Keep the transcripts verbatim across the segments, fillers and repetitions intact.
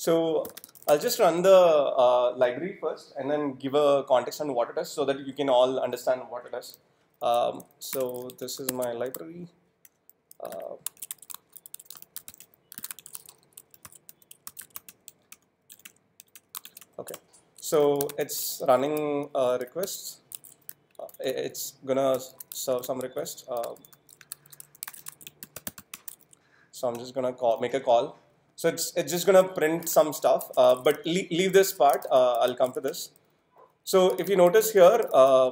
So I'll just run the uh, library first and then give a context on what it is so that you can all understand what it is. Um, so this is my library. Uh, okay, so it's running uh, requests. Uh, it's gonna serve some request. Uh, so I'm just gonna call, make a call. So it's it's just gonna print some stuff, uh, but leave, leave this part. Uh, I'll come to this. So if you notice here, uh,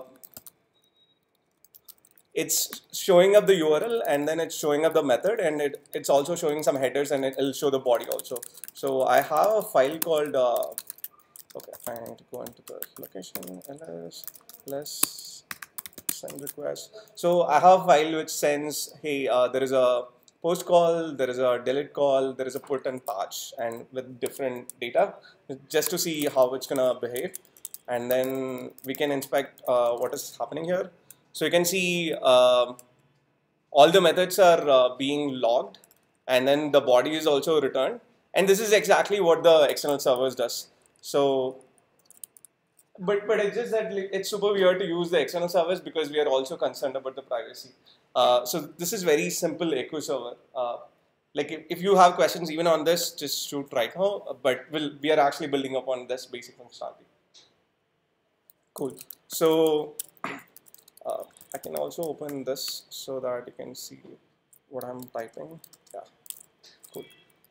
it's showing up the U R L and then it's showing up the method, and it, it's also showing some headers, and it, it'll show the body also. So I have a file called, uh, okay, I need to go into the location, ls, plus send request. So I have a file which sends, hey, uh, there is a post call, there is a delete call, there is a put and patch, and with different data, just to see how it's gonna behave. And then we can inspect uh, what is happening here. So you can see uh, all the methods are uh, being logged, and then the body is also returned. And this is exactly what the external servers does. So, but but it's just that it's super weird to use the external servers because we are also concerned about the privacy. Uh, so this is very simple echo server. Uh, like if, if you have questions even on this, just shoot right now. But we'll, we are actually building upon this basic functionality. Cool. So. Uh, I can also open this so that you can see what I'm typing. Yeah, cool.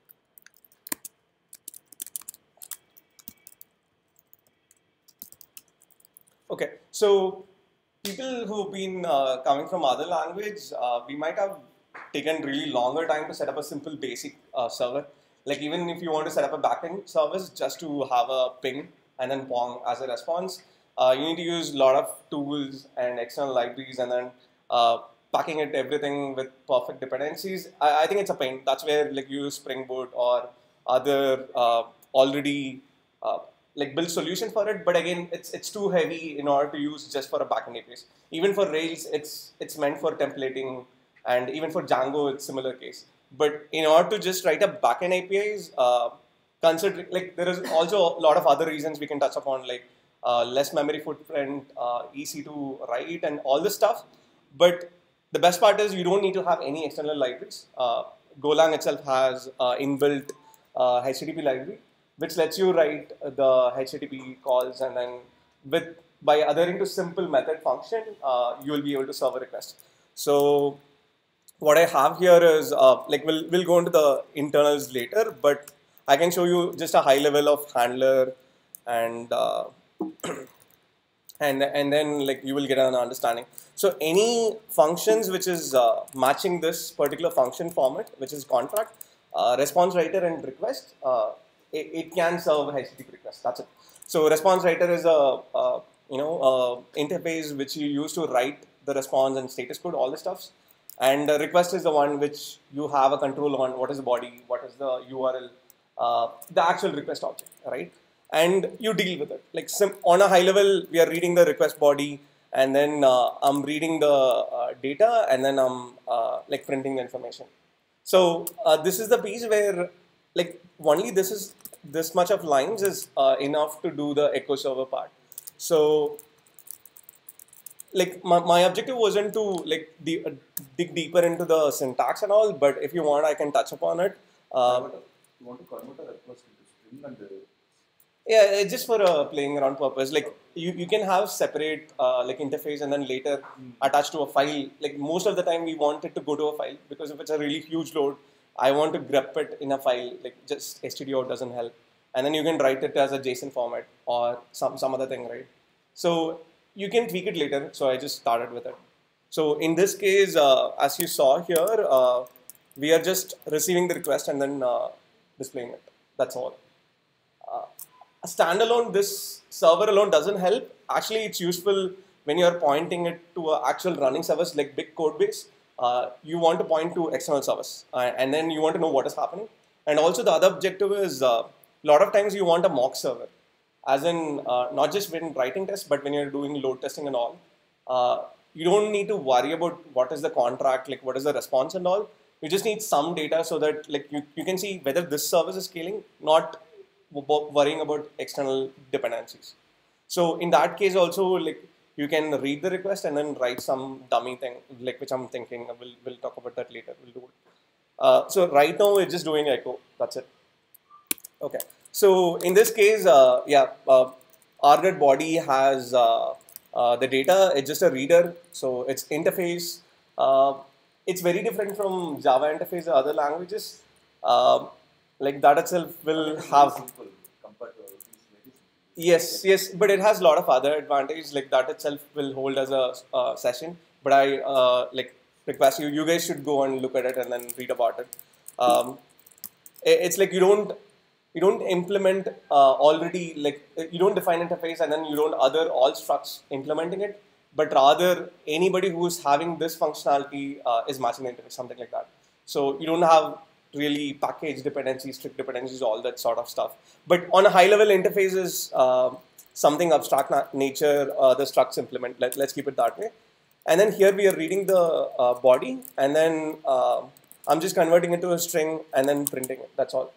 Okay, so people who've been uh, coming from other language, uh, we might have taken really longer time to set up a simple basic uh, server. Like even if you want to set up a backend service just to have a ping and then pong as a response, Uh, you need to use a lot of tools and external libraries, and then uh, packing it everything with perfect dependencies. I, I think it's a pain. That's where like you use Spring Boot or other uh, already uh, like built solution for it. But again, it's it's too heavy in order to use just for a backend A P Is. Even for Rails, it's it's meant for templating, and even for Django, it's similar case. But in order to just write up backend A P Is, uh, consider like there is also a lot of other reasons we can touch upon, like. Uh, less memory footprint, uh, easy to write, and all this stuff. But the best part is you don't need to have any external libraries. Uh, Golang itself has uh, inbuilt uh, H T T P library, which lets you write the H T T P calls, and then with by adhering to simple method function, uh, you will be able to serve a request. So what I have here is uh, like we'll we'll go into the internals later, but I can show you just a high level of handler and. Uh, and and then like you will get an understanding. So any functions which is uh, matching this particular function format, which is contract, uh, response writer, and request, uh, it, it can serve H T T P request. That's it. So response writer is a uh, you know uh, interface which you use to write the response and status code, all the stuffs. And uh, request is the one which you have a control on. What is the body? What is the U R L? Uh, the actual request object, right? And you deal with it. Like some, on a high level, we are reading the request body, and then uh, I'm reading the uh, data, and then I'm uh, like printing the information. So uh, this is the piece where like only this is this much of lines is uh, enough to do the echo server part. So like my, my objective wasn't to like de uh, dig deeper into the syntax and all, but if you want, I can touch upon it. Uh, you want to convert a request into string and the Yeah, it's just for a playing around purpose. Like you, you can have separate uh, like interface and then later mm. attach to a file. Like most of the time we want it to go to a file because if it's a really huge load, I want to grep it in a file. Like just stdout doesn't help, and then you can write it as a JSON format or some some other thing, right? So you can tweak it later. So I just started with it. So in this case, uh, as you saw here, uh, we are just receiving the request and then uh, displaying it. That's all. Uh, standalone, this server alone doesn't help. Actually, it's useful when you're pointing it to an actual running service like big code base. Uh, you want to point to external service, uh, and then you want to know what is happening. And also the other objective is a uh, lot of times you want a mock server, as in uh, not just when writing tests, but when you're doing load testing and all. Uh, you don't need to worry about what is the contract, like what is the response and all. You just need some data so that like you, you can see whether this service is scaling, not worrying about external dependencies. So in that case also, like you can read the request and then write some dummy thing, like which I'm thinking we'll we'll talk about that later. We'll do it. Uh, so right now we're just doing echo. That's it. Okay. So in this case, uh, yeah, uh, rget body has uh, uh, the data. It's just a reader, so its interface. Uh, it's very different from Java interface or other languages. Um like that itself will have. Simple compared to others. It's very simple. Yes, yes, but it has a lot of other advantages. Like that itself will hold as a uh, session. But I uh, like request you. You guys should go and look at it and then read about it. Um, i- it's like you don't you don't implement uh, already like you don't define interface and then you don't other all structs implementing it. But rather anybody who's having this functionality uh, is matching the interface, something like that. So you don't have really package dependencies, strict dependencies, all that sort of stuff. But on a high level interface is uh, something abstract na nature, uh, the structs implement. Let, let's keep it that way. And then here we are reading the uh, body, and then uh, I'm just converting it to a string and then printing it. That's all.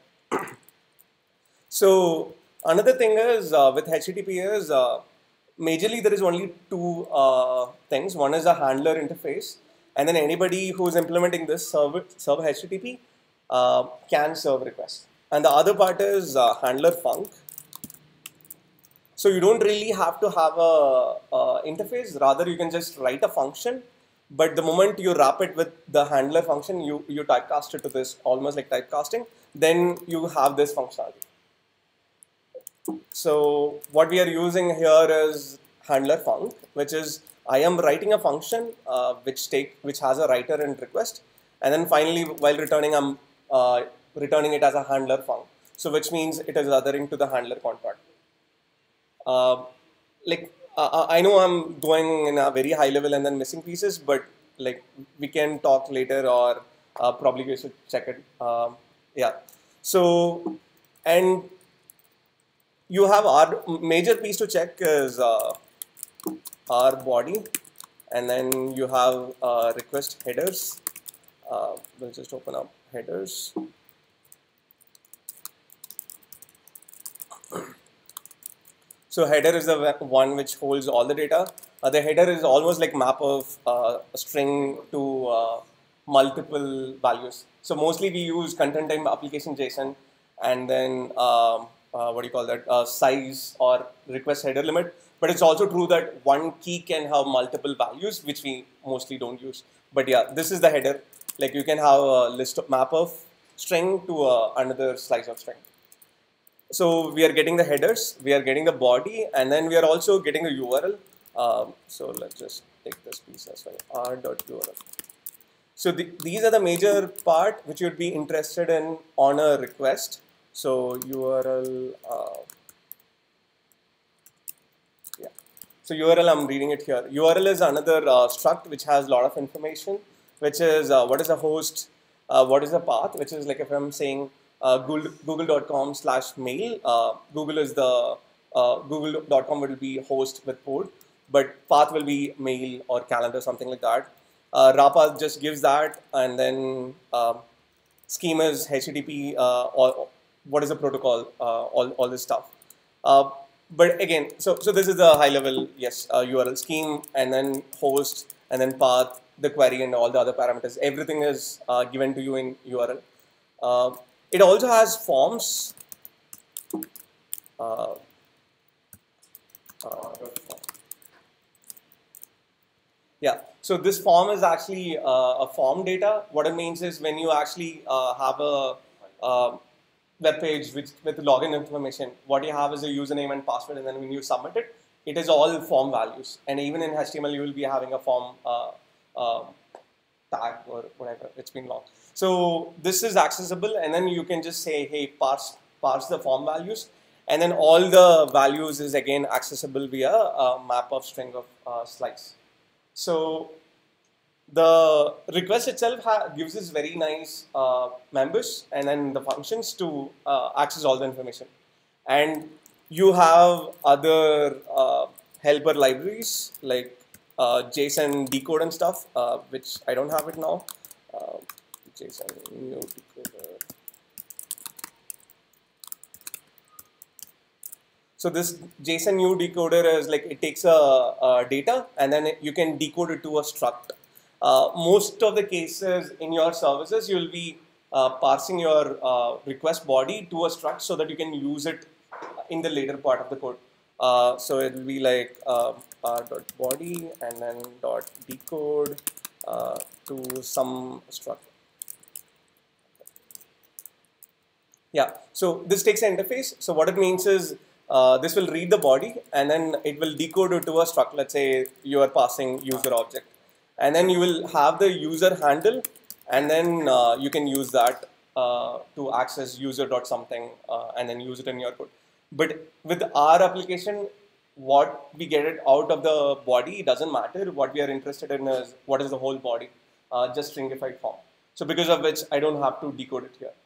So another thing is uh, with H T T P is uh, majorly there is only two uh, things. One is a handler interface, and then anybody who is implementing this server, server H T T P uh, can serve requests. And the other part is uh, handler func. So you don't really have to have a, a interface. Rather, you can just write a function. But the moment you wrap it with the handler function, you you typecast it to this, almost like typecasting. Then you have this functionality. So what we are using here is handler func, which is I am writing a function uh, which take which has a writer and request, and then finally while returning I'm uh, returning it as a handler func. So which means it is othering to the handler contract. Uh, like uh, I know I'm going in a very high level and then missing pieces, but like we can talk later or uh, probably we should check it. Um, yeah. So and you have our major piece to check is uh, our body, and then you have uh, request headers. Uh, we'll just open up headers. So header is the one which holds all the data. Uh, the header is almost like map of uh, a string to uh, multiple values. So mostly we use content type application JSON, and then um, uh, what do you call that, uh, size or request header limit. But it's also true that one key can have multiple values, which we mostly don't use. But yeah, this is the header. Like you can have a list of map of string to uh, another slice of string. So we are getting the headers, we are getting the body, and then we are also getting a U R L. Um, so let's just take this piece as well, r.url. So the, these are the major part which you'd be interested in on a request. So U R L, uh, yeah. So U R L, I'm reading it here. U R L is another uh, struct which has a lot of information, which is uh, what is the host, uh, what is the path, which is like if I'm saying uh, Google, google.com slash mail, uh, Google is the, uh, google dot com will be host with port, but path will be mail or calendar, something like that. Uh, Rapa just gives that, and then uh, scheme is H T T P, uh, or what is the protocol, uh, all, all this stuff. Uh, but again, so, so this is the high level, yes, uh, U R L scheme, and then host, and then path, the query, and all the other parameters. Everything is uh, given to you in U R L. Uh, it also has forms. Uh, uh, yeah, so this form is actually uh, a form data. What it means is when you actually uh, have a uh, web page with, with login information, what you have is a username and password, and then when you submit it, it is all form values. And even in H T M L, you will be having a form uh, uh, tag or whatever. It's been long. So this is accessible, and then you can just say, hey, parse, parse the form values. And then all the values is again accessible via a map of string of uh, slice. So the request itself gives us very nice uh, members and then the functions to uh, access all the information. And you have other uh, helper libraries like uh, JSON decode and stuff, uh, which I don't have it now. Uh, JSON new decoder. So this JSON new decoder is like it takes a, a data and then it, you can decode it to a struct. Uh, most of the cases in your services, you'll be uh, parsing your uh, request body to a struct so that you can use it in the later part of the code. Uh, so it will be like uh, uh, dot body and then dot decode uh, to some struct. Yeah, so this takes an interface. So what it means is uh, this will read the body and then it will decode it to a struct. Let's say you are passing user object. And then you will have the user handle and then uh, you can use that uh, to access user dot something uh, and then use it in your code. But with our application, what we get it out of the body doesn't matter. What we are interested in is what is the whole body, uh, just stringified form. So because of which I don't have to decode it here.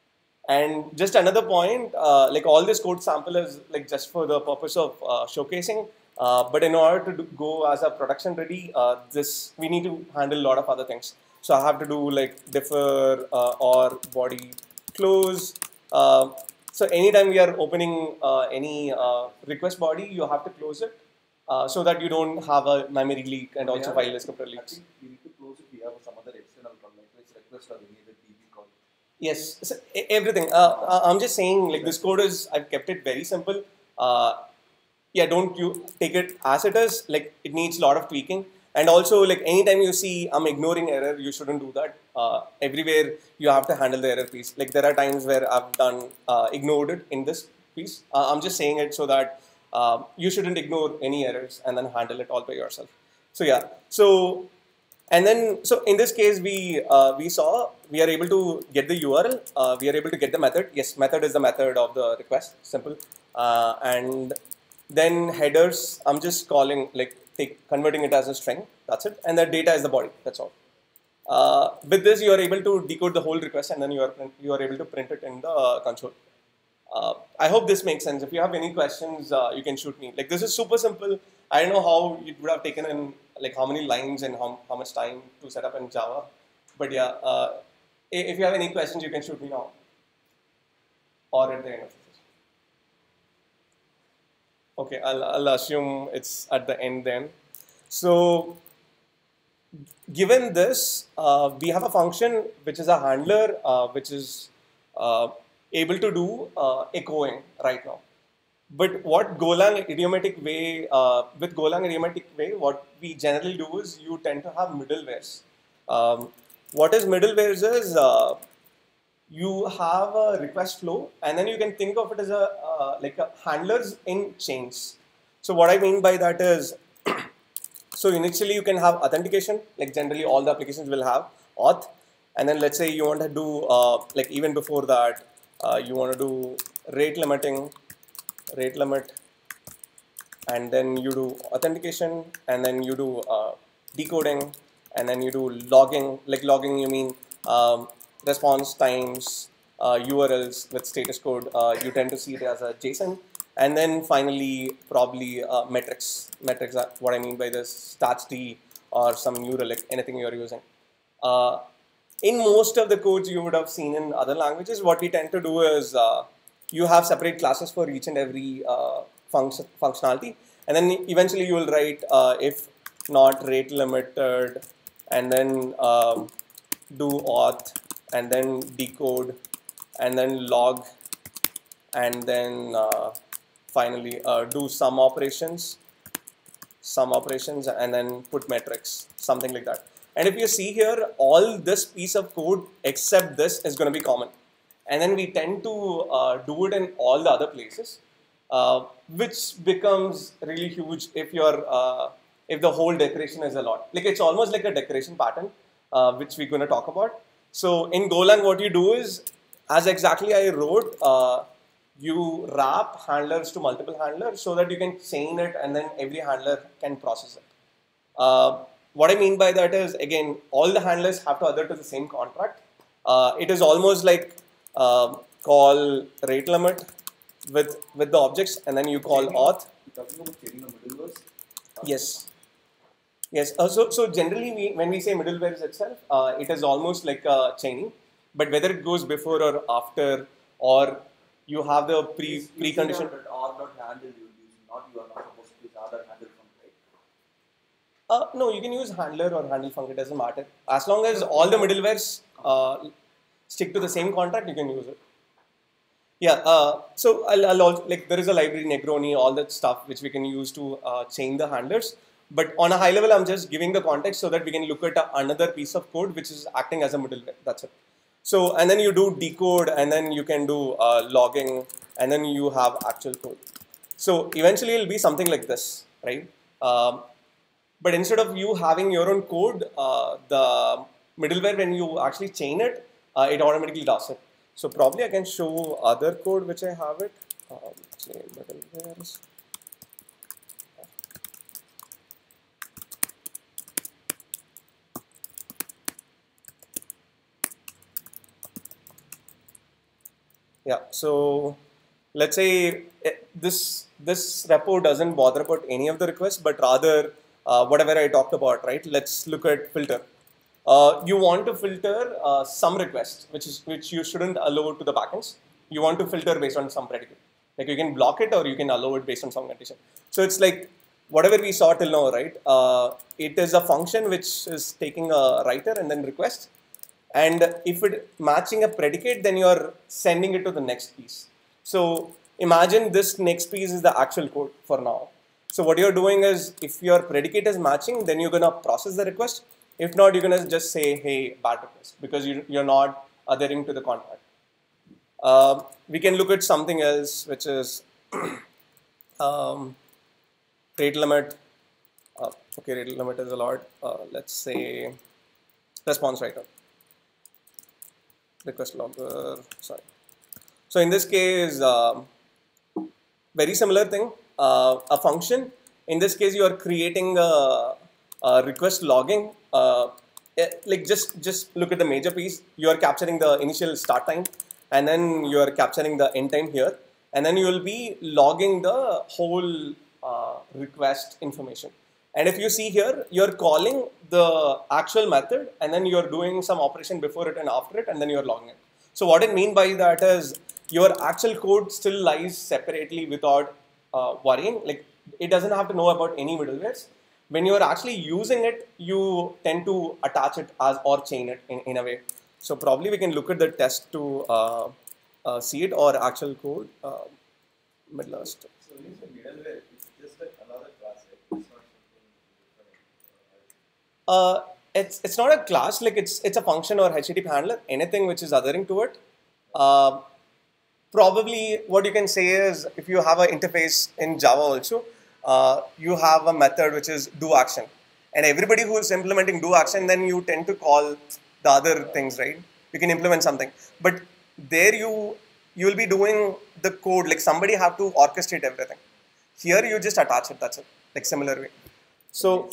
And just another point, uh, like all this code sample is like just for the purpose of uh, showcasing. Uh, but in order to do, go as a production ready, uh, this we need to handle a lot of other things. So I have to do like differ uh, or body close. Uh, so anytime we are opening uh, any uh, request body, you have to close it uh, so that you don't have a memory leak and also file descriptor I leaks. think we need to close if we have some other external call like this request or any other D B call. Yes, so everything. Uh, I'm just saying, like this code is, I've kept it very simple. Uh, yeah, don't you take it as it is. Like it needs a lot of tweaking. And also, like anytime you see I'm ignoring error, you shouldn't do that. Uh, everywhere you have to handle the error piece. Like there are times where I've done uh, ignored it in this piece. Uh, I'm just saying it so that uh, you shouldn't ignore any errors and then handle it all by yourself. So yeah, so. And then, so in this case, we uh, we saw we are able to get the U R L. Uh, we are able to get the method. Yes, method is the method of the request. Simple. Uh, and then headers. I'm just calling like take converting it as a string. That's it. And the data is the body. That's all. Uh, with this, you are able to decode the whole request, and then you are you are able to print it in the uh, console. Uh, I hope this makes sense. If you have any questions, uh, you can shoot me. Like this is super simple. I don't know how it would have taken in like how many lines and how, how much time to set up in Java. But yeah, uh, if you have any questions, you can shoot me now or at the end of the session. Okay, I'll, I'll assume it's at the end then. So given this, uh, we have a function which is a handler, uh, which is uh, able to do uh, echoing right now. But what Golang idiomatic way, uh, with Golang idiomatic way, what we generally do is you tend to have middlewares. Um, what is middlewares is uh, you have a request flow, and then you can think of it as a uh, like a handlers in chains. So what I mean by that is, so initially you can have authentication, like generally all the applications will have auth, and then let's say you want to do uh, like even before that, uh, you want to do rate limiting. Rate limit, and then you do authentication, and then you do uh, decoding, and then you do logging. Like logging, you mean um, response times, uh, U R Ls with status code. Uh, you tend to see it as a JSON, and then finally probably uh, metrics. Metrics are what I mean by this stats D or some new relic, anything you're using. Uh, in most of the codes you would have seen in other languages, what we tend to do is uh, you have separate classes for each and every uh, function functionality, and then eventually you will write uh, if not rate limited, and then um, do auth, and then decode, and then log, and then uh, finally uh, do some operations, some operations, and then put metrics, something like that. And if you see here, all this piece of code except this is going to be common. And then we tend to uh, do it in all the other places, uh, which becomes really huge if you're, uh, if the whole decoration is a lot. Like it's almost like a decoration pattern, uh, which we're going to talk about. So in Golang, what you do is, as exactly I wrote, uh, you wrap handlers to multiple handlers so that you can chain it, and then every handler can process it. Uh, what I mean by that is, again, all the handlers have to adhere to the same contract. Uh, it is almost like Uh, call rate limit with with the objects, and then you call chaining, auth. You're talking about chaining the middlewares? Yes. Yes. Uh, so so generally, we, when we say middlewares itself, uh, it is almost like a chaining. But whether it goes before or after, or you have the pre precondition. Or .handle you will use, not you are not supposed to use other handle function, right? Uh, no, you can use handler or handle function, it doesn't matter. As long as all the middlewares uh, stick to the same contract, you can use it. Yeah, uh, so I'll, I'll also, like there is a library, Negroni, all that stuff which we can use to uh, chain the handlers. But on a high level, I'm just giving the context so that we can look at a, another piece of code which is acting as a middleware. That's it. So, and then you do decode, and then you can do uh, logging, and then you have actual code. So eventually it'll be something like this, right? Um, but instead of you having your own code, uh, the middleware, when you actually chain it, uh, it automatically does it. So probably I can show other code which I have it. Um, chain middlewares. Yeah, so let's say this this repo doesn't bother about any of the requests, but rather uh, whatever I talked about, right? Let's look at filter. Uh, you want to filter uh, some requests, which is which you shouldn't allow to the backends. You want to filter based on some predicate. Like you can block it or you can allow it based on some condition. So it's like whatever we saw till now, right? Uh, it is a function which is taking a writer and then request. And if it matching a predicate, then you are sending it to the next piece. So imagine this next piece is the actual code for now. So what you're doing is, if your predicate is matching, then you're gonna process the request. If not, you're gonna just say, hey, bad request, because you, you're not adhering to the contract. Uh, we can look at something else, which is um, rate limit. Uh, okay, rate limit is a lot. Uh, let's say response writer. Request logger, sorry. So in this case, um, very similar thing, uh, a function. In this case, you are creating a, a request logging. Uh, like just, just look at the major piece. You are capturing the initial start time, and then you are capturing the end time here. And then you will be logging the whole uh, request information. And if you see here, you're calling the actual method, and then you're doing some operation before it and after it, and then you're logging it. So what I mean by that is your actual code still lies separately without uh, worrying. Like it doesn't have to know about any middlewares. When you're actually using it, you tend to attach it as or chain it in, in a way. So probably we can look at the test to uh, uh, see it, or actual code. Uh, middleware. So when you say middleware, it's just like another class, right? It's not something different. Uh, it's it's not a class, like it's it's a function or H T T P handler, anything which is othering to it. Uh, probably what you can say is, if you have an interface in Java also, uh, you have a method which is do action, and everybody who is implementing do action, then you tend to call the other things, right? You can implement something, but there you you will be doing the code, like somebody have to orchestrate everything. Here you just attach it, that's it, like similar way. So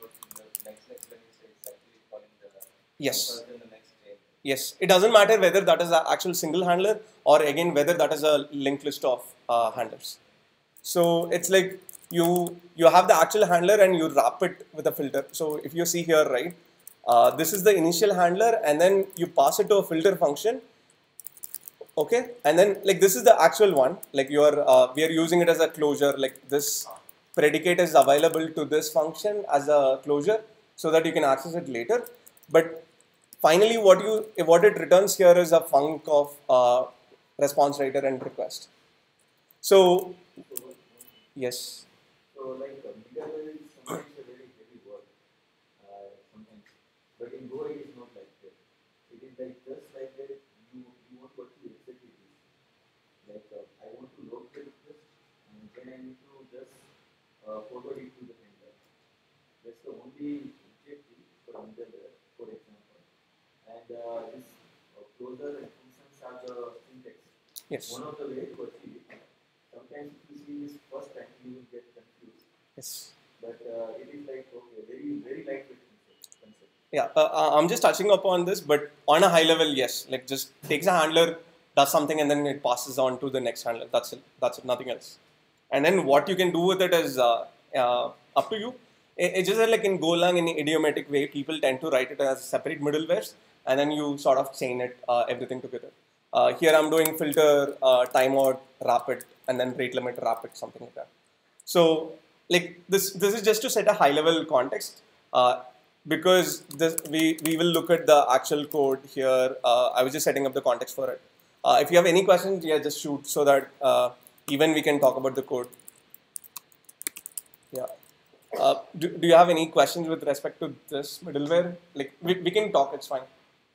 yes, yes, it doesn't matter whether that is an actual single handler or again whether that is a linked list of uh, handlers. So it's like you you have the actual handler and you wrap it with a filter. So if you see here, right, uh, this is the initial handler, and then you pass it to a filter function. Okay, and then like this is the actual one, like you are uh, we are using it as a closure, like this predicate is available to this function as a closure so that you can access it later. But finally what you what it returns here is a func of uh, response writer and request. So yes. So like uh, middleware is sometimes a very heavy word, uh, sometimes, but in Go it is not like that. It is like just like that. You you want to achieve exactly this. Like uh, I want to load the request, and then I need to just uh, forward it to the handler. That's the only objective for middleware, for example. And uh, this uh, closure and functions are the syntax. Yes. One of the ways to achieve it. Sometimes if you see this first time, you will get confused. Yes. But uh, it is like okay, very very lightweight concept. Yeah, uh, I'm just touching upon this, but on a high level, yes, like just takes a handler, does something, and then it passes on to the next handler. That's it. That's it. Nothing else. And then what you can do with it is uh, uh, up to you. It, it's just that like in Golang, in an idiomatic way, people tend to write it as separate middlewares, and then you sort of chain it uh, everything together. Uh, here I'm doing filter, uh, timeout, rapid, and then rate limit, rapid, something like that. So like this, this is just to set a high level context, uh, because this, we, we will look at the actual code here. Uh, I was just setting up the context for it. Uh, if you have any questions, yeah, just shoot so that uh, even we can talk about the code. Yeah. Uh, do, do you have any questions with respect to this middleware? Like we, we can talk, it's fine.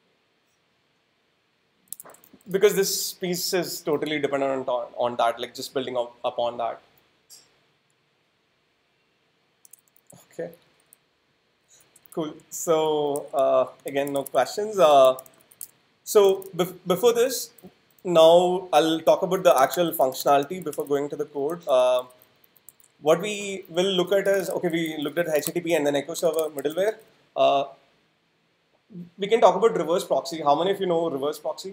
Because this piece is totally dependent on, on that, like just building up upon that. Okay. Cool. So uh, again, no questions. Uh, so bef before this, now I'll talk about the actual functionality before going to the code. Uh, what we will look at is, okay, we looked at H T T P and then echo server middleware. Uh, we can talk about reverse proxy. How many of you know reverse proxy?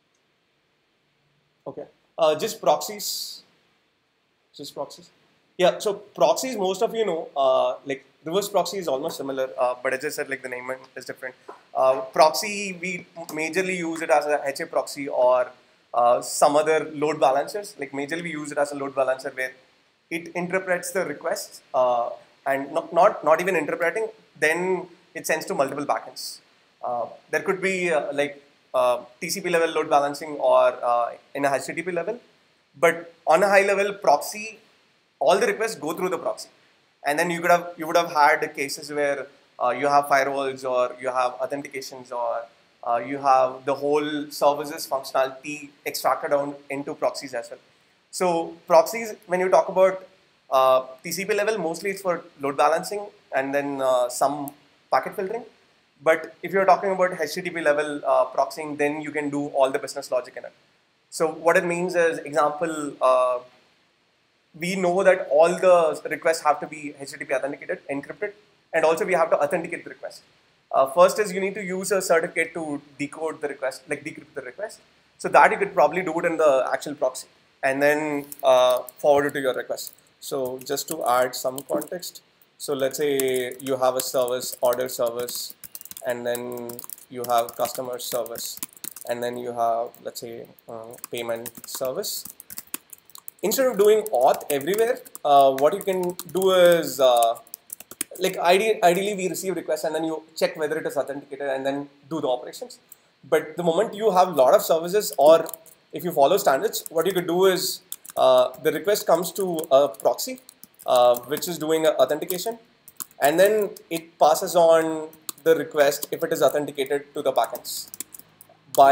Okay. Uh, just proxies. Just proxies. Yeah, so proxies, most of you know, uh, like reverse proxy is almost similar, uh, but I just said like the name is different. Uh, proxy, we majorly use it as a H A proxy or uh, some other load balancers. Like majorly we use it as a load balancer where it interprets the requests uh, and not, not, not even interpreting, then it sends to multiple backends. Uh, there could be uh, like uh, T C P level load balancing or uh, in a H T T P level, but on a high level proxy, all the requests go through the proxy, and then you could have you would have had cases where uh, you have firewalls or you have authentications or uh, you have the whole services functionality extracted down into proxies as well. So proxies, when you talk about uh, T C P level, mostly it's for load balancing and then uh, some packet filtering. But if you're talking about H T T P level uh, proxying, then you can do all the business logic in it. So what it means is, example, uh, we know that all the requests have to be H T T P authenticated, encrypted, and also we have to authenticate the request. Uh, first is you need to use a certificate to decode the request, like decrypt the request. So that you could probably do it in the actual proxy and then uh, forward it to your request. So just to add some context, so let's say you have a service, order service, and then you have customer service, and then you have, let's say, uh, payment service. Instead of doing auth everywhere, uh, what you can do is, uh, like ide ideally we receive requests and then you check whether it is authenticated and then do the operations. But the moment you have a lot of services, or if you follow standards, what you could do is uh, the request comes to a proxy, uh, which is doing authentication, and then it passes on the request if it is authenticated to the backends. By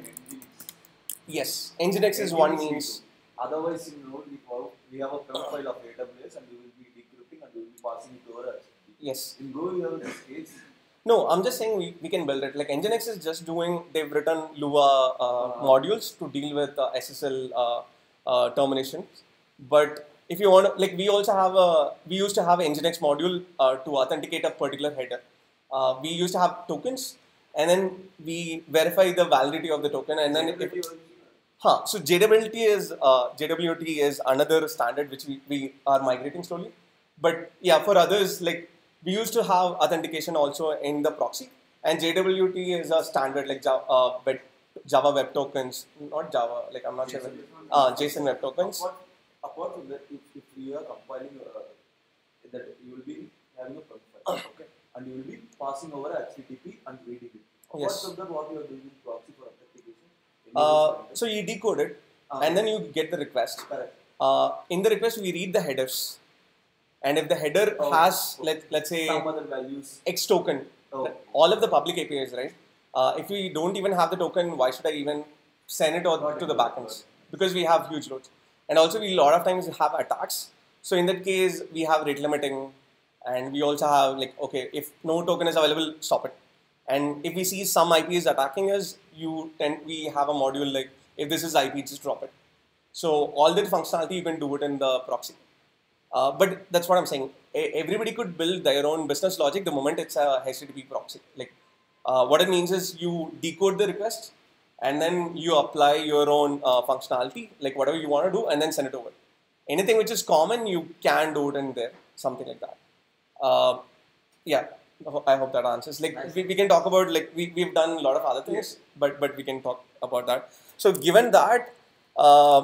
yes, Nginx is one means. Otherwise, you know, we, follow, we have a profile of A W S and we will be decrypting and we will be passing it to our H T T P. Yes. In Go, you have this case. No, I'm just saying we, we can build it. Like Nginx is just doing, they've written Lua uh, uh, modules to deal with uh, S S L uh, uh, terminations. But if you want to, like we also have a, we used to have an Nginx module uh, to authenticate a particular header. Uh, we used to have tokens, and then we verify the validity of the token, and then if, Huh. So J W T is uh, J W T is another standard which we, we are migrating slowly. But yeah, for others, like we used to have authentication also in the proxy, and J W T is a standard like Java, uh, web, Java Web Tokens, not Java, like I'm not sure, uh, JSON Web Tokens. Apart, apart from that, if, if you are compiling uh, that, you will be having a profile, okay, and you will be passing over H T T P and reading it. Apart Yes. from that, what you are doing in proxy for authentication? Uh, so you decode it, uh, and then you get the request. Correct. Uh, in the request, we read the headers, and if the header oh, has okay. let let's say some other values, X token, oh. all of the public A P Is, right? Uh, if we don't even have the token, why should I even send it on to the backends? Because we have huge loads, and also we a lot of times have attacks. So in that case, we have rate limiting, and we also have like, okay, if no token is available, stop it. And if we see some I P is attacking us, you tend we have a module like, if this is I P, just drop it. So all that functionality you can do it in the proxy. Uh, but that's what I'm saying. A everybody could build their own business logic the moment it's a H T T P proxy. Like uh, what it means is you decode the request and then you apply your own uh, functionality, like whatever you want to do, and then send it over. Anything which is common, you can do it in there, something like that. Uh, yeah. I hope that answers. Like nice. we, we can talk about like we we've done a lot of other things, yes. but but we can talk about that. So given that, uh,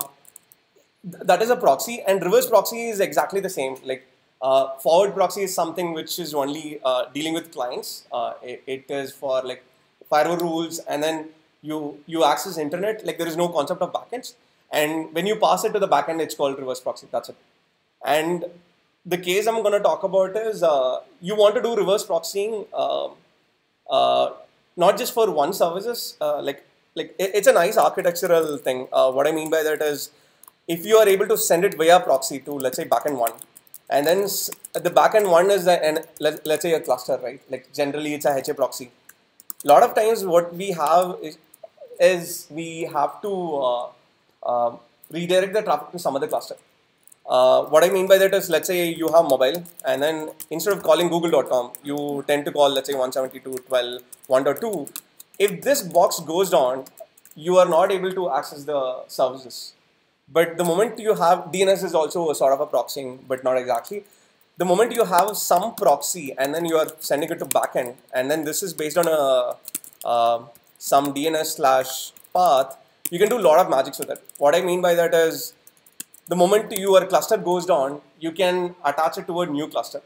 th that is a proxy, and reverse proxy is exactly the same. Like uh, forward proxy is something which is only uh, dealing with clients. Uh, it, it is for like firewall rules, and then you you access internet. Like there is no concept of backends, and when you pass it to the backend, it's called reverse proxy. That's it. And the case I'm going to talk about is uh, you want to do reverse proxying uh, uh, not just for one services. Uh, like like it, it's a nice architectural thing. Uh, what I mean by that is if you are able to send it via proxy to let's say backend one, and then the backend one is the and let, let's say a cluster, right? Like generally it's a H A proxy. A lot of times what we have is, is we have to uh, uh, redirect the traffic to some other cluster. Uh, what I mean by that is, let's say you have mobile, and then instead of calling google dot com, you tend to call, let's say, one seventy-two dot twelve dot one dot two. If this box goes down, you are not able to access the services. But the moment you have, D N S is also a sort of a proxying, but not exactly. The moment you have some proxy, and then you are sending it to backend, and then this is based on a uh, some D N S slash path, you can do a lot of magic with it. What I mean by that is, the moment your cluster goes down, you can attach it to a new cluster.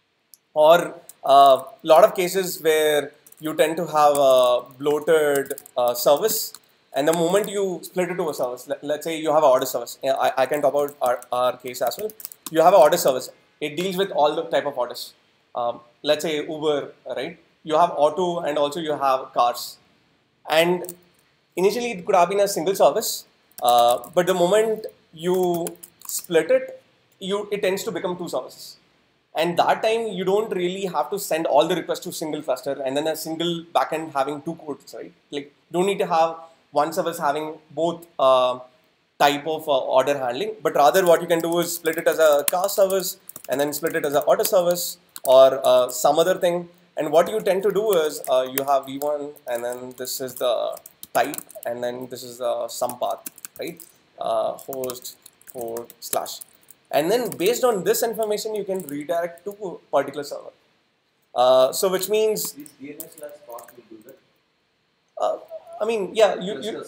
Or a uh, lot of cases where you tend to have a bloated uh, service, and the moment you split it to a service, let, let's say you have an order service. I, I can talk about our, our case as well. You have an order service. It deals with all the type of orders. Um, let's say Uber, right? You have auto and also you have cars. And initially it could have been a single service, uh, but the moment you split it, you it tends to become two services. And that time you don't really have to send all the requests to single cluster and then a single backend having two codes, right? Like you don't need to have one service having both uh, type of uh, order handling, but rather what you can do is split it as a car service and then split it as an auto service or uh, some other thing. And what you tend to do is uh, you have v one and then this is the type and then this is the some path, right? Uh, host, port, slash. And then based on this information, you can redirect to a particular server. Uh, so which means... This D N S slash path will do that? Uh, I mean, yeah, you... you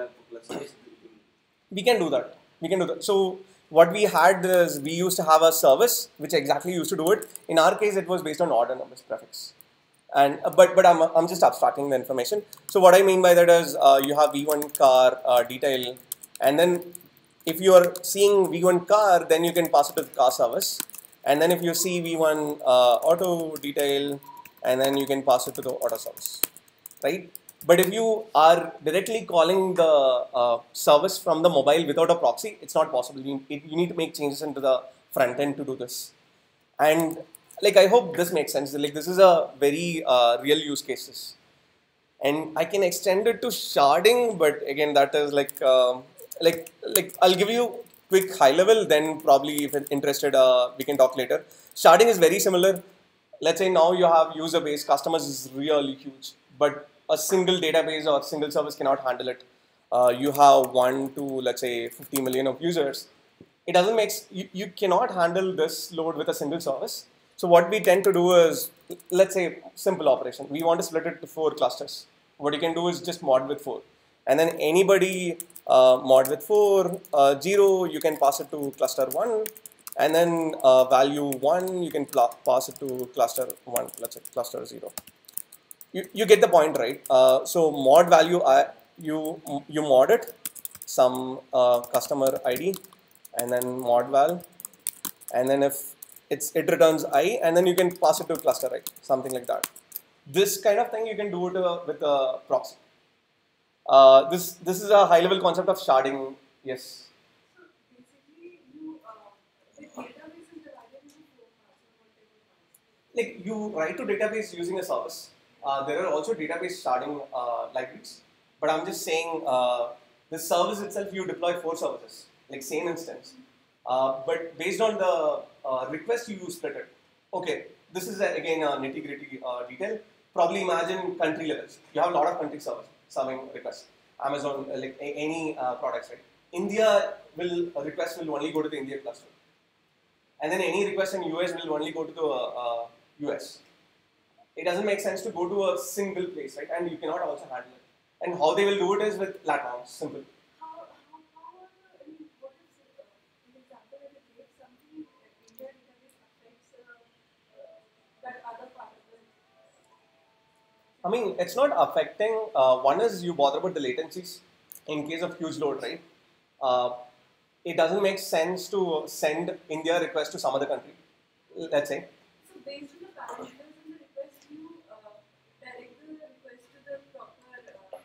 we can do that. We can do that. So what we had is we used to have a service which exactly used to do it. In our case, it was based on order numbers prefix. And but but I'm, I'm just abstracting the information. So what I mean by that is uh, you have v one car uh, detail, and then if you are seeing v one car, then you can pass it to the car service. And then if you see v one uh, auto detail, and then you can pass it to the auto service, right? But if you are directly calling the uh, service from the mobile without a proxy, it's not possible. You, it, you need to make changes into the front end to do this. And like, I hope this makes sense. Like, this is a very uh, real use cases. And I can extend it to sharding, but again, that is like, uh, like, like I'll give you quick high level, then probably if you're interested, uh, we can talk later. Sharding is very similar. Let's say now you have user base, customers is really huge, but a single database or single service cannot handle it. Uh, you have one to, let's say, fifty million of users. It doesn't make, you, you cannot handle this load with a single service. So what we tend to do is, let's say, simple operation. We want to split it to four clusters. What you can do is just mod with four. And then anybody uh, mod with four, uh, zero, you can pass it to cluster one. And then uh, value one, you can pass it to cluster one, let's say cluster zero. You, you get the point, right? Uh, so mod value, I, you, you mod it, some uh, customer I D, and then mod val. And then if it's, it returns I, and then you can pass it to cluster I, something like that. This kind of thing you can do it uh, with a proxy. Uh, this this is a high level concept of sharding. Yes. So basically, you uh, the database is divided into four parts. Like you write to database using a service. Uh, there are also database sharding uh, libraries, but I'm just saying uh, the service itself you deploy four services, like same instance. Uh, but based on the uh, request you split it. Okay, this is a, again a nitty gritty uh, detail. Probably imagine country levels. You have a lot of country servers serving requests. Amazon, uh, like any uh, products, right? India will a request will only go to the India cluster, and then any request in U S will only go to the uh, uh, U S. It doesn't make sense to go to a single place, right? And you cannot also handle it. And how they will do it is with latons, simple. How, how, how, I mean, what is, uh, an example that you gave, something that India database affects uh, uh, that other part of the. I mean, it's not affecting. Uh, one is you bother about the latencies in case of huge load, right? Uh, it doesn't make sense to send India request to some other country, let's say. So based on the parameters in the request, you uh, direct the request to the proper. Uh,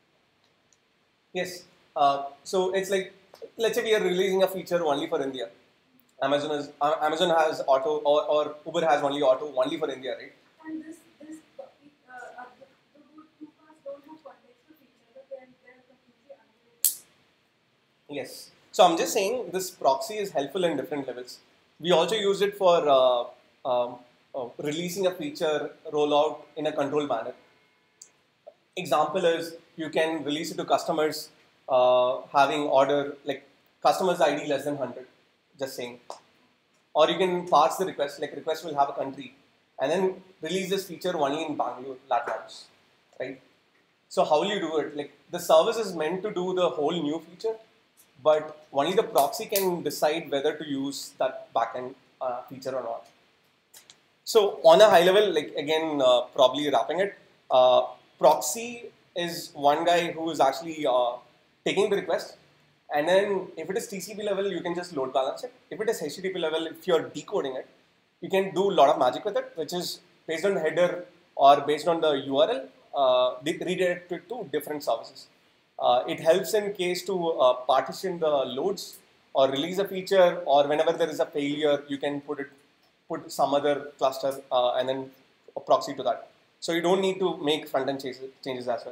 Yes. Uh, so it's like, let's say we are releasing a feature only for India. Amazon is uh, Amazon has auto, or, or Uber has only auto only for India, right? and this, this, uh, uh, the, the two parts don't have context with each other, then they're completely unrelated. Yes. So I'm just saying this proxy is helpful in different levels. We also use it for uh, um, uh, releasing a feature rollout in a controlled manner. Example is you can release it to customers uh, having order like customers I D less than one hundred, just saying. Or you can parse the request, like request will have a country, and then release this feature only in Bangalore, latons, right? So how will you do it? Like the service is meant to do the whole new feature, but only the proxy can decide whether to use that backend uh, feature or not. So on a high level, like again, uh, probably wrapping it, uh, proxy is one guy who is actually uh, taking the request, and then if it is T C P level, you can just load balance it. If it is H T T P level, if you're decoding it, you can do a lot of magic with it, which is based on the header or based on the U R L, uh, redirected to different services. Uh, it helps in case to uh, partition the loads or release a feature, or whenever there is a failure, you can put it put some other cluster uh, and then a proxy to that. So you don't need to make front-end changes, changes as well.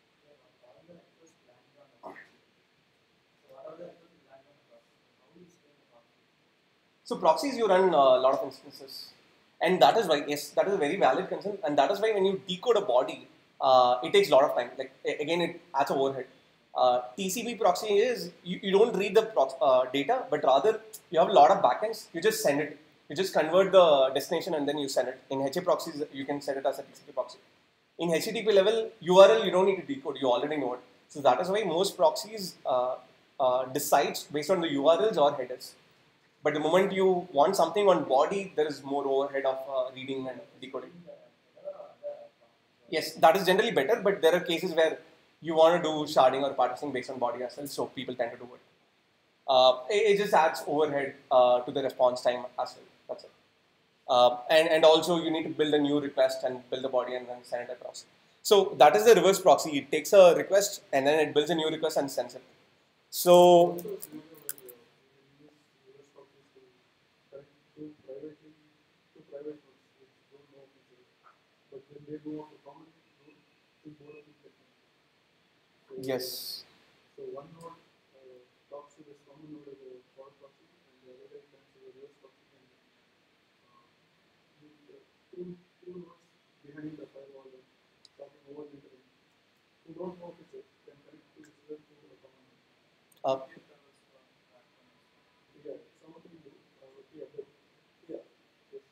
So proxies, you run a lot of instances. And that is why, yes, that is a very valid concern. And that is why when you decode a body, uh, it takes a lot of time. Like, again, it adds overhead. Uh, T C P proxy is, you, you don't read the prox uh, data, but rather you have a lot of backends, you just send it. You just convert the destination and then you send it. In H A proxies, you can send it as a T C P proxy. In H T T P level, U R L, you don't need to decode, you already know it. So that is why most proxies uh, uh, decides based on the U R Ls or headers. But the moment you want something on body, there is more overhead of uh, reading and decoding. Yes, that is generally better, but there are cases where you want to do sharding or partitioning based on body as well, so people tend to do it. Uh, it, it just adds overhead uh, to the response time as well. That's it. Uh, and, and also you need to build a new request and build the body and then send it across. So that is the reverse proxy. It takes a request and then it builds a new request and sends it. So yes. So one node uh, talks to this common node as a forward proxy, and the other guy comes to the reverse proxy. And uh, the two, two nodes behind the firewall are talking over the internet. Who don't know if it's can connect to this other to a common node. Uh, Yeah, some of them do. Uh, yeah, but yeah. Yes.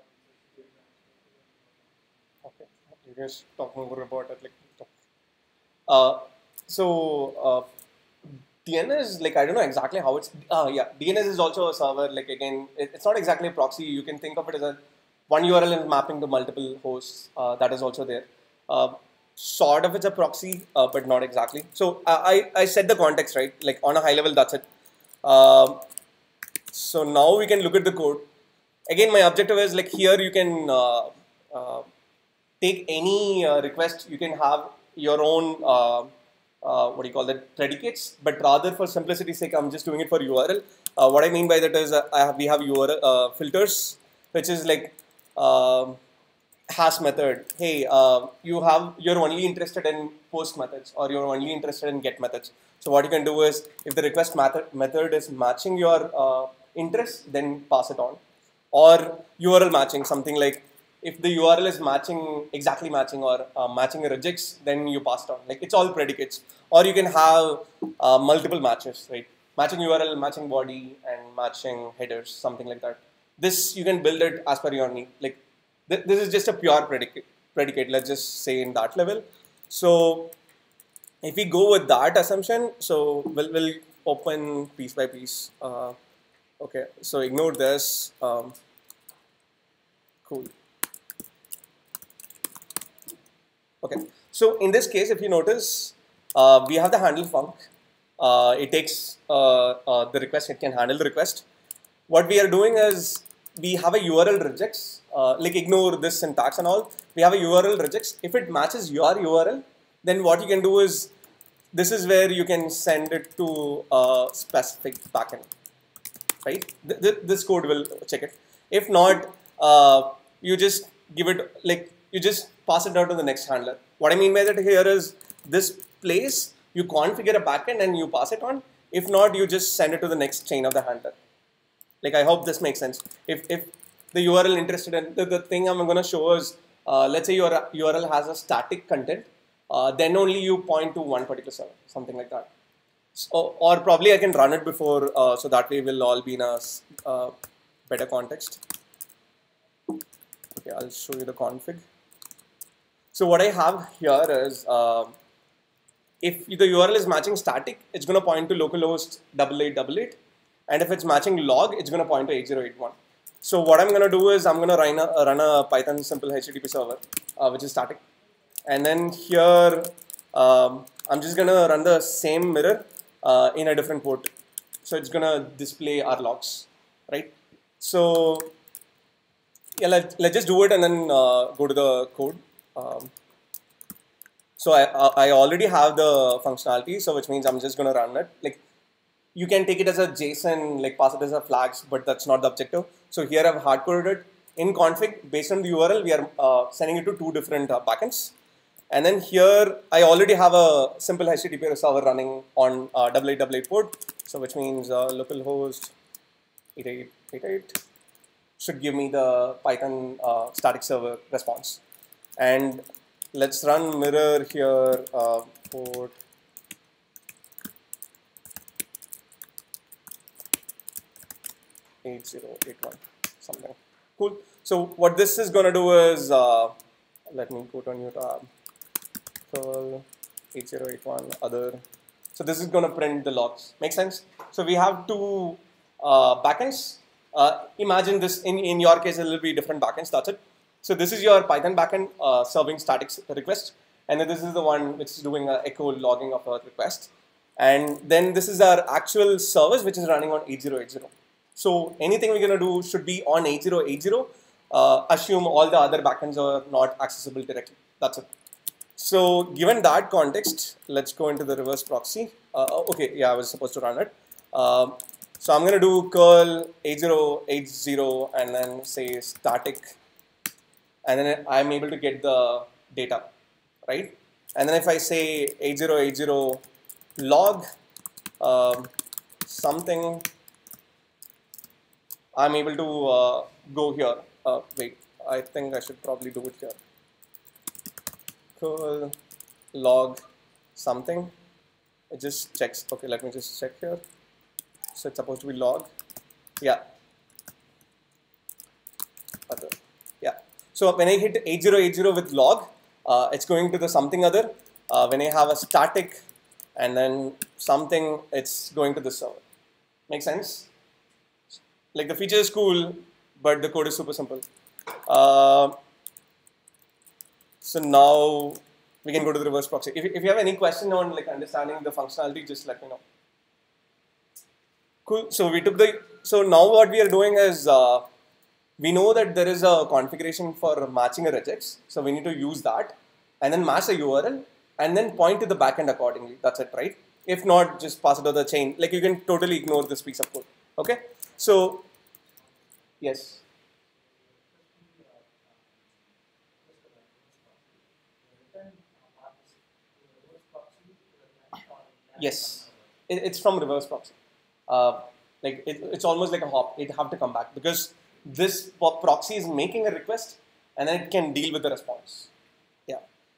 okay. You guys talk more about it. Like, uh, so uh, D N S, like I don't know exactly how it's. Uh, yeah, D N S is also a server. Like again, it, it's not exactly a proxy. You can think of it as a one U R L and mapping to multiple hosts. Uh, that is also there. Uh, sort of it's a proxy, uh, but not exactly. So uh, I I set the context right. Like on a high level, that's it. Uh, so now we can look at the code. Again, my objective is like here you can uh, uh, take any uh, request. You can have your own. Uh, Uh, what do you call that, predicates, but rather for simplicity's sake, I'm just doing it for U R L. Uh, what I mean by that is uh, I have, we have U R L uh, filters, which is like uh, hash method. Hey, uh, you have you're only interested in post methods, or you're only interested in get methods. So what you can do is, if the request method method is matching your uh, interest, then pass it on, or U R L matching, something like. If the U R L is matching, exactly matching or uh, matching a regex, then you pass it on. Like it's all predicates. Or you can have uh, multiple matches, right? Matching U R L, matching body, and matching headers, something like that. This, you can build it as per your need. Like th this is just a pure predicate. predicate. Let's just say in that level. So if we go with that assumption, so we'll, we'll open piece by piece. Uh, okay, so ignore this. Um, cool. Okay, so in this case, if you notice, uh, we have the handle func. Uh, it takes uh, uh, the request, it can handle the request. What we are doing is we have a U R L regex, uh, like ignore this syntax and all. We have a U R L regex. If it matches your U R L, then what you can do is, this is where you can send it to a specific backend, right? Th th this code will check it. If not, uh, you just give it, like, you just pass it out to the next handler. What I mean by that here is, this place, you configure a backend and you pass it on. If not, you just send it to the next chain of the handler. Like, I hope this makes sense. If, if the U R L interested in, the, the thing I'm going to show is, uh, let's say your U R L has a static content, uh, then only you point to one particular server, something like that. So, or probably I can run it before, uh, so that way we'll all be in a uh, better context. Okay, I'll show you the config. So what I have here is, uh, if the U R L is matching static, it's going to point to localhost eight eight eight eight. And if it's matching log, it's going to point to eight zero eight one. So what I'm going to do is, I'm going to run a, run a Python simple H T T P server, uh, which is static. And then here, um, I'm just going to run the same mirror uh, in a different port. So it's going to display our logs, right? So yeah, let, let's just do it and then uh, go to the code. Um, so I, I already have the functionality, so which means I'm just going to run it. Like, you can take it as a JSON, like pass it as a flags, but that's not the objective. So here I've hard-coded it. In config, based on the U R L, we are uh, sending it to two different uh, backends. And then here, I already have a simple H T T P server running on uh, eight eight eight eight port. So which means uh, localhost eight eight eight eight should give me the Python uh, static server response. And let's run mirror here, uh, port eight zero eight one, something. Cool. So what this is going to do is, uh, let me go to a new tab, curl eight zero eight one other. So this is going to print the logs. Make sense? So we have two uh, backends. Uh, imagine this, in, in your case, it will be different backends, that's it. So this is your Python backend uh, serving static request. And then this is the one which is doing a echo logging of a request. And then this is our actual service which is running on eight zero eight zero. So anything we're going to do should be on eight zero eight zero. Uh, assume all the other backends are not accessible directly. That's it. So given that context, let's go into the reverse proxy. Uh, okay, yeah, I was supposed to run it. Uh, so I'm going to do curl eight zero eight zero and then say static. And then I'm able to get the data, right? And then if I say eight zero eight zero log um, something, I'm able to uh, go here. Uh, wait, I think I should probably do it here. Curl log something. It just checks. Okay, let me just check here. So it's supposed to be log. Yeah. Other. Yeah. So when I hit eight zero eight zero with log, uh, it's going to the something other. Uh, when I have a static and then something, it's going to the server. Make sense? Like, the feature is cool, but the code is super simple. Uh, so now we can go to the reverse proxy. If, if you have any question on like understanding the functionality, just let me know. Cool. So we took the. So now what we are doing is uh, we know that there is a configuration for matching a regex. So we need to use that and then match the U R L and then point to the backend accordingly. That's it, right? If not, just pass it to the chain. Like, you can totally ignore this piece of code. Okay. So yes. Yes, it, it's from reverse proxy. Uh, like it, it's almost like a hop. It have to come back because this proxy is making a request and then it can deal with the response. Yeah.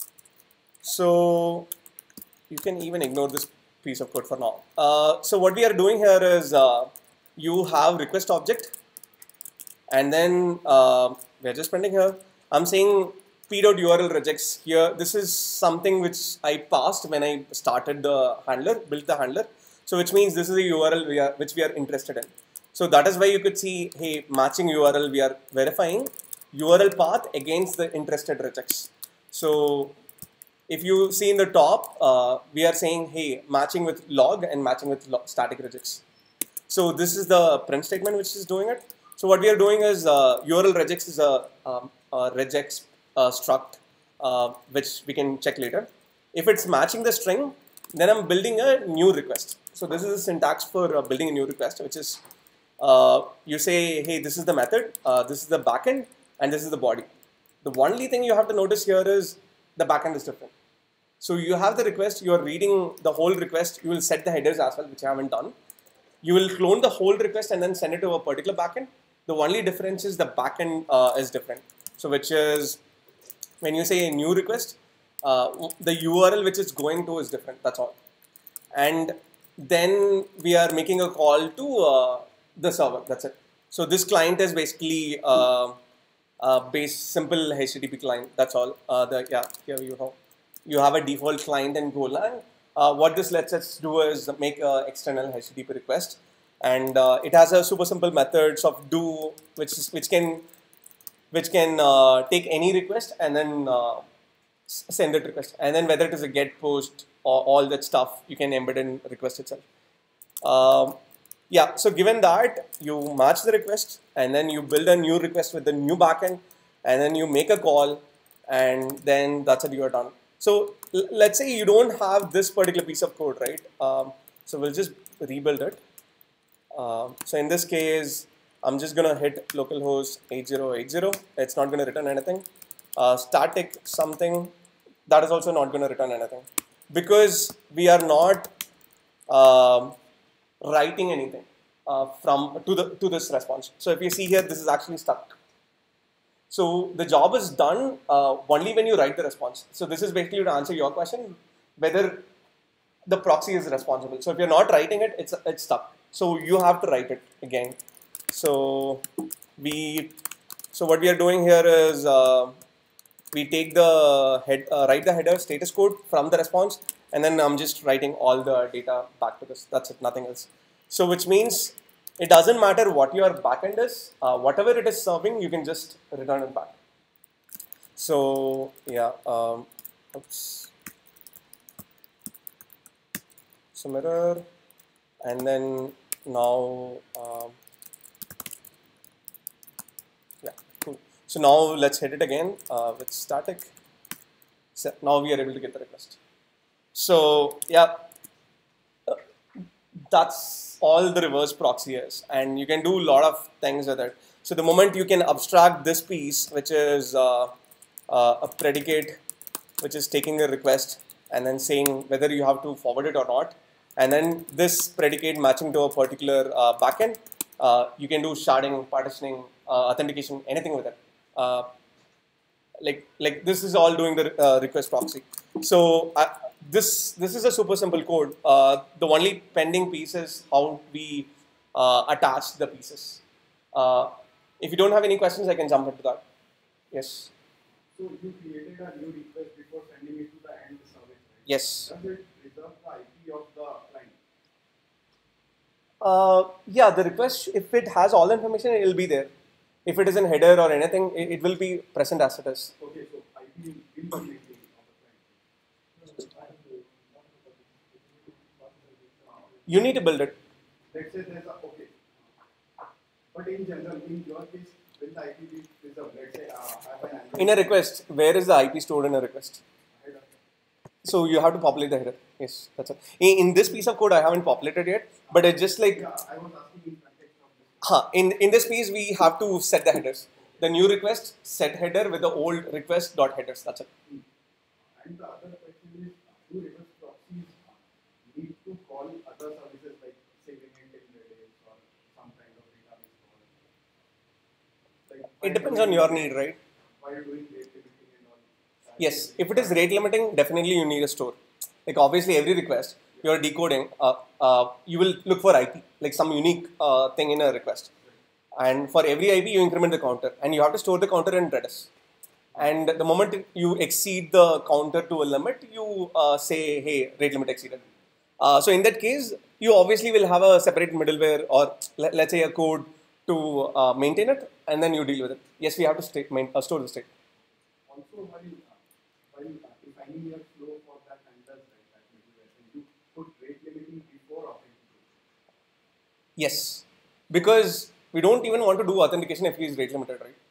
So you can even ignore this piece of code for now. Uh, so what we are doing here is uh, you have request object, and then uh, we're just printing here. I'm saying p.url regex here. This is something which I passed when I started the handler, built the handler. So which means this is a U R L we are, which we are interested in. So that is why you could see, hey, matching U R L, we are verifying U R L path against the interested regex. So if you see in the top, uh, we are saying, hey, matching with log and matching with log, static regex. So this is the print statement which is doing it. So what we are doing is uh, U R L regex is a, um, a regex uh, struct, uh, which we can check later. If it's matching the string, then I'm building a new request. So this is the syntax for uh, building a new request, which is uh, you say, hey, this is the method, uh, this is the backend, and this is the body. The only thing you have to notice here is the backend is different. So you have the request, you are reading the whole request, you will set the headers as well, which I haven't done. You will clone the whole request and then send it to a particular backend. The only difference is the backend uh, is different. So which is, when you say a new request, uh, the U R L which it's going to is different, that's all. And then we are making a call to uh, the server, that's it. So this client is basically uh, uh, base simple H T T P client, that's all. Uh, the, yeah, here you have, you have a default client in Golang. Uh, what this lets us do is make an external H T T P request, and uh, it has a super simple methods of do, which is, which can which can uh, take any request and then uh, send that request, and then whether it is a get, post, or all that stuff you can embed in request itself. Um, yeah, so given that, you match the request and then you build a new request with the new backend, and then you make a call, and then that's it, you are done. So let's say you don't have this particular piece of code, right? Um, so we'll just rebuild it. Uh, so in this case, I'm just gonna hit localhost eight zero eight zero. It's not gonna return anything. Uh, static something, that is also not gonna return anything, because we are not um, writing anything uh, from to the to this response. So if you see here, this is actually stuck. So the job is done uh, only when you write the response. So this is basically to answer your question, whether the proxy is responsible. So if you're not writing it, it's it's stuck. So you have to write it again. So we, so what we are doing here is uh, we take the head, uh, write the header status code from the response, and then I'm just writing all the data back to this. That's it, nothing else. So which means it doesn't matter what your backend is, uh, whatever it is serving, you can just return it back. So yeah, um, oops. So mirror, and then now, um, yeah, cool. So now let's hit it again uh, with static. So now we are able to get the request. So yeah, uh, that's all the reverse proxy is, and you can do a lot of things with it. So the moment you can abstract this piece, which is uh, uh, a predicate, which is taking a request and then saying whether you have to forward it or not, and then this predicate matching to a particular uh, backend, uh, you can do sharding, partitioning, uh, authentication, anything with it. Uh, like like this is all doing the uh, request proxy. So uh, this this is a super simple code. Uh, the only pending piece is how we uh, attach the pieces. Uh, if you don't have any questions, I can jump into that. Yes. So you created a new request before sending it to the end service, right? Yes. Does it reserve the I P of the client? Uh, yeah, the request, if it has all the information, it will be there. If it is in header or anything, it, it will be present as it is. Okay, so I P will be maintained of the client. You need to build it. Let's say there's a, okay. But in general, in your case, will the I P be reserved? Let's say uh, I have an Android. In a request, where is the I P stored in a request? So you have to populate the header. Yes, that's it. In, in this piece of code, I haven't populated yet, but it's just like, Yeah, I was asking in context of this. huh, in, in this piece, we have to set the headers. The new request, set header with the old request dot headers. That's it. And the other question is, do reverse proxies need to call other services like say event database or some kind of database call? Like It depends on your need, right? while doing rate limiting and all. Yes, if it is rate limiting, definitely you need a store. Like obviously every request you are decoding, uh, uh, you will look for I P, like some unique uh, thing in a request. And for every I P, you increment the counter, and you have to store the counter in Redis. And the moment you exceed the counter to a limit, you uh, say, hey, rate limit exceeded. Uh, so in that case, you obviously will have a separate middleware or let, let's say a code to uh, maintain it, and then you deal with it. Yes, we have to state, main, uh, store the state. Also, while, uh, while uh, defining your flow for that handlers, right, that middleware, you put rate limiting before authentication. Yes, because we don't even want to do authentication if he is rate limited, right?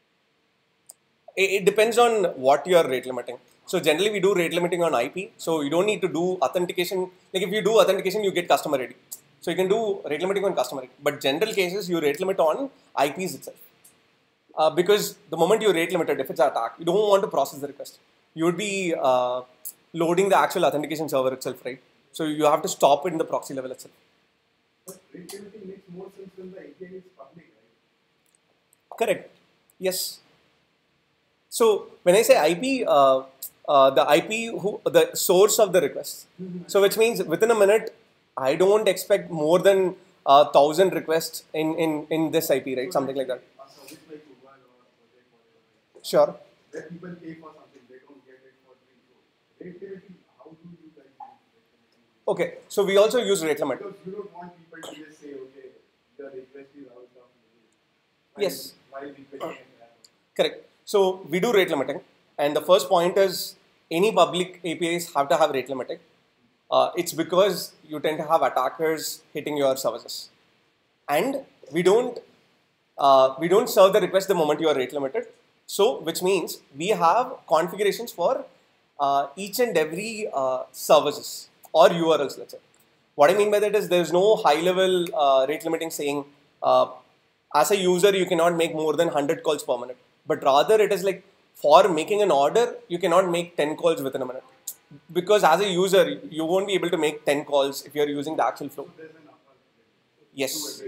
It, it depends on what you are rate limiting. So generally we do rate limiting on I P, so you don't need to do authentication. Like if you do authentication, you get customer ready. So you can do rate limiting on customer ready. But general cases, you rate limit on I Ps itself. Uh, because the moment you rate limited, if it's an attack, you don't want to process the request. You would be uh, loading the actual authentication server itself, right? So you have to stop it in the proxy level itself. But rate limiting makes more sense when the A P I is public, right? Correct. Yes. So when I say I P, uh, uh, the I P, who, the source of the request. Mm-hmm. So which means within a minute, I don't expect more than a thousand requests in, in, in this I P, right? So something like that. A service like Google or project, whatever. Sure. Where people pay for something, they don't get it for free. So rate limiting, how do you guys use rate limiting? Okay, so we also use rate limit. Because you don't want people to just say, okay, the request is out of the Yes. While requesting Correct. So we do rate limiting, and the first point is any public A P Is have to have rate limiting. Uh, it's because you tend to have attackers hitting your services, and we don't uh, we don't serve the request the moment you are rate limited. So which means we have configurations for uh, each and every uh, services or U R Ls. Let's say. What I mean by that is there is no high level uh, rate limiting saying uh, as a user you cannot make more than one hundred calls per minute. But rather it is like for making an order, you cannot make ten calls within a minute. Because as a user, you won't be able to make ten calls if you're using the actual flow. Yes.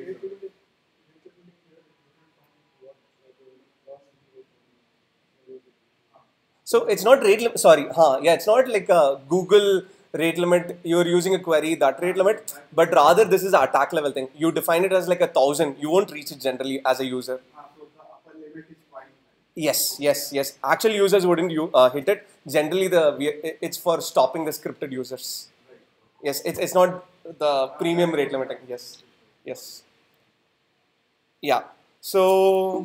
So it's not rate limit, sorry, huh, yeah, it's not like a Google rate limit, you're using a query, that rate limit, but rather this is an attack level thing. You define it as like a thousand, you won't reach it generally as a user. Yes, yes, yes. Actual users wouldn't uh, hit it. Generally, the it's for stopping the scripted users. Yes, it's it's not the premium rate limiting. Yes, yes. Yeah. So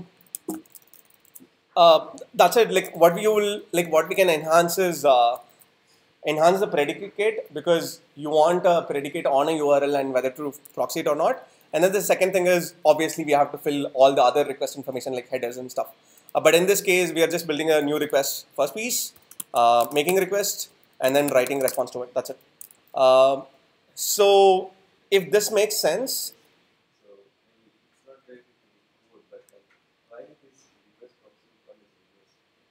uh, that's it. Like what we will like what we can enhance is uh, enhance the predicate, because you want a predicate on a U R L and whether to proxy it or not. And then the second thing is obviously we have to fill all the other request information like headers and stuff. Uh, but in this case, we are just building a new request first piece, uh, making a request, and then writing response to it. That's it. Uh, so if this makes sense. So it's not very good, but like, why this request proxy call is reverse?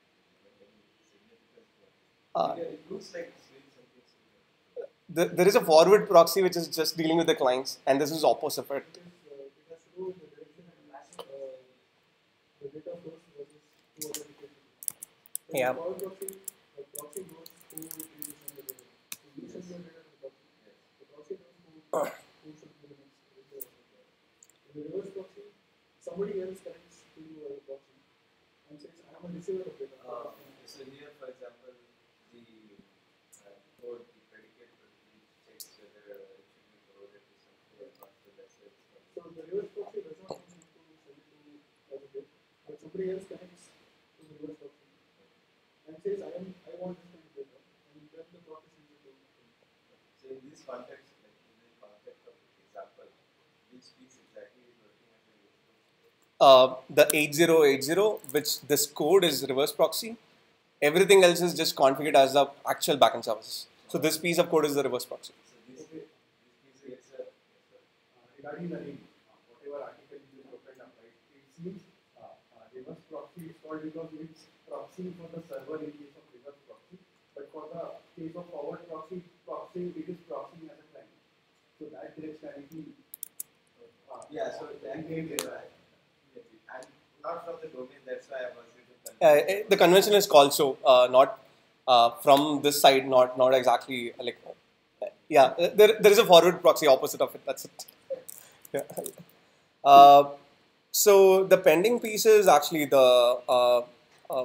Uh, it looks like it's doing something similar. The, there is a forward proxy which is just dealing with the clients, and this is opposite of it. Yeah. The proxy, the proxy goes who it is on the data. So you send your data to the proxy. Yes. The proxy goes who, who should be the next. In the reverse proxy, somebody else connects to the proxy and says, I am a receiver of data. Uh, so here, for example, the uh, code, the predicate which checks whether uh, it should be forwarded to something or not. So that's it. So the reverse proxy does not need to send it to positive, but somebody else connects to the reverse proxy and says, I am, I want this kind of data, and then the process is to do. So in this context, like in the context of this example, which piece exactly is working as a reverse proxy? Uh, the eighty eighty, which this code is reverse proxy. Everything else is just configured as the actual backend services. So this piece of code is the reverse proxy. So this, okay. this piece is a, Uh, regarding the name, uh, whatever article you opened up, right, it seems uh, uh, reverse proxy is called because it's proxying for the server in case of reverse proxy, but for the case of forward proxy, proxying, it is proxying as a client. So that directionality. Uh, yeah, so that name is right. And not from the domain, that's why I was a little Uh, confused. the convention is called so, uh, not uh, from this side, not not exactly like, uh, yeah, there, there is a forward proxy opposite of it, that's it. Yeah. Uh, so the pending piece is actually the, uh, uh,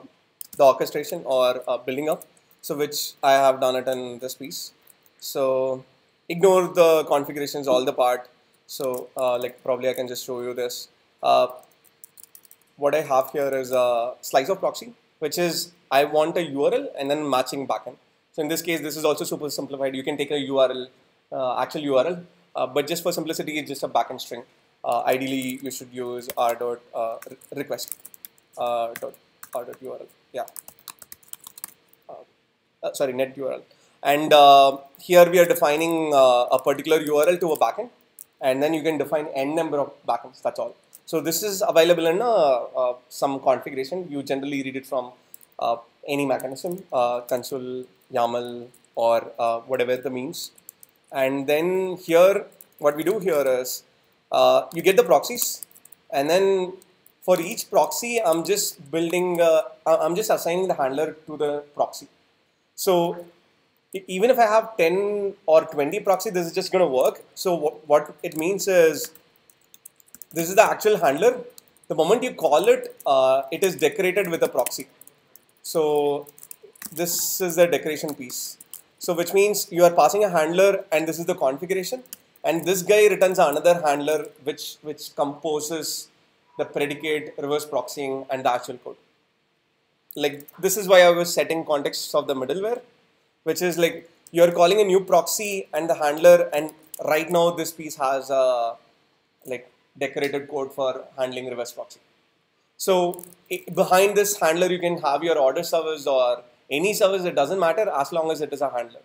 the orchestration or uh, building up. So which I have done it in this piece. So ignore the configurations, all the part. So uh, like probably I can just show you this. Uh, what I have here is a slice of proxy, which is I want a U R L and then matching backend. So in this case, this is also super simplified. You can take a U R L, uh, actual U R L, uh, but just for simplicity, it's just a backend string. Uh, ideally, you should use r dot uh, request uh, dot r dot U R L. Yeah. Uh, uh, sorry, net U R L. And uh, here we are defining uh, a particular U R L to a backend, and then you can define n number of backends. That's all. So this is available in uh, uh, some configuration. You generally read it from uh, any mechanism, uh, console, YAML, or uh, whatever the means. And then here, what we do here is uh, you get the proxies, and then for each proxy, I'm just building, uh, I'm just assigning the handler to the proxy. So even if I have ten or twenty proxy, this is just going to work. So what, what it means is, this is the actual handler. The moment you call it, uh, it is decorated with a proxy. So this is the decoration piece. So which means you are passing a handler, and this is the configuration. And this guy returns another handler which, which composes the predicate, reverse proxying, and the actual code. Like this is why I was setting contexts of the middleware, which is like you're calling a new proxy and the handler, and right now this piece has a like decorated code for handling reverse proxy. So it, behind this handler, you can have your order service or any service. It doesn't matter as long as it is a handler.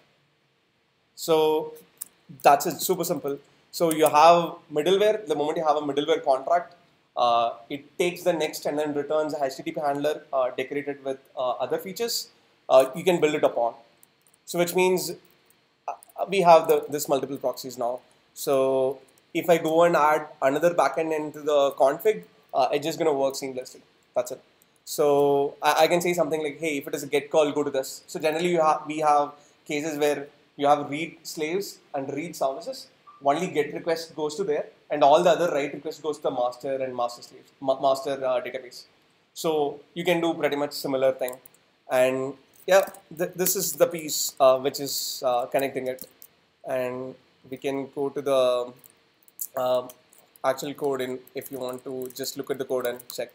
So that's it, super simple. So you have middleware. The moment you have a middleware contract, uh, it takes the next and then returns a H T T P handler uh, decorated with uh, other features. Uh, you can build it upon. So which means uh, we have the, this multiple proxies now. So if I go and add another backend into the config, uh, it's just going to work seamlessly. That's it. So I, I can say something like, hey, if it is a get call, go to this. So generally you have, we have cases where you have read slaves and read services. Only get request goes to there, and all the other write request goes to the master and master slaves, ma master uh, database. So you can do pretty much similar thing. And yeah, th this is the piece uh, which is uh, connecting it. And we can go to the uh, actual code in if you want to just look at the code and check.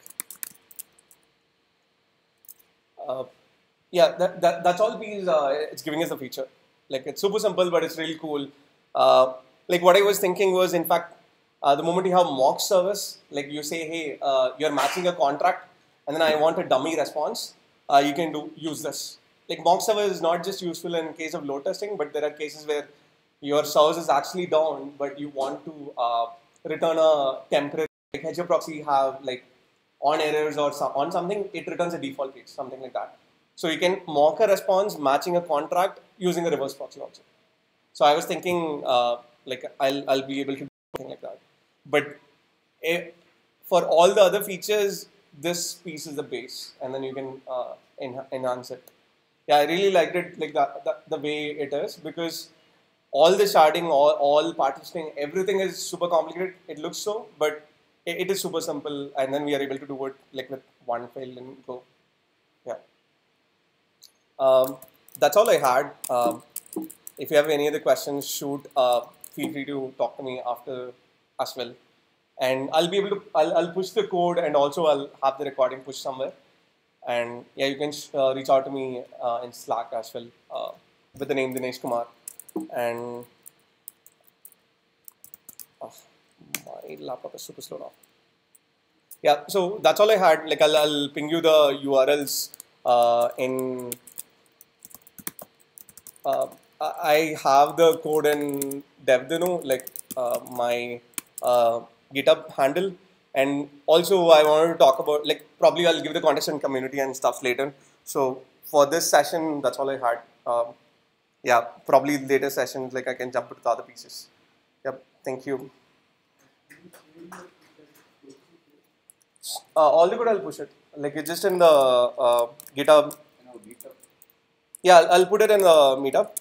Uh, yeah, that, that, that's all piece uh, it's giving us a feature. Like it's super simple, but it's really cool. Uh, like what I was thinking was, in fact, uh, the moment you have mock service, like you say, hey, uh, you're matching a contract, and then I want a dummy response, uh, you can do use this. Like mock service is not just useful in case of load testing, but there are cases where your service is actually down, but you want to uh, return a temporary, like H T T P proxy have like on errors or some, on something, it returns a default case, something like that. So you can mock a response matching a contract using a reverse proxy also. So I was thinking uh, like I'll, I'll be able to do something like that. But if, for all the other features, this piece is the base, and then you can uh, en enhance it. Yeah, I really liked it, like the, the, the way it is, because all the sharding, all, all partitioning, everything is super complicated. It looks so, but it, it is super simple, and then we are able to do it like with one file and go. Yeah. Um, that's all I had. Um, if you have any other questions, shoot. Uh, feel free to talk to me after as well. And I'll be able to, I'll, I'll push the code, and also I'll have the recording pushed somewhere. And yeah, you can uh, reach out to me uh, in Slack as well uh, with the name Dinesh Kumar. And oh, my laptop is super slow now. Yeah, so that's all I had. Like I'll, I'll ping you the U R Ls uh, in. Uh, I have the code in DevDeno, like uh, my uh, GitHub handle. And also I wanted to talk about, like probably I'll give the context and community and stuff later. So for this session, that's all I had. Um, yeah, probably later sessions, like I can jump into the other pieces. Yep, thank you. Uh, all the code I'll push it. Like it's just in the uh, GitHub. Yeah, I'll, I'll put it in the meetup.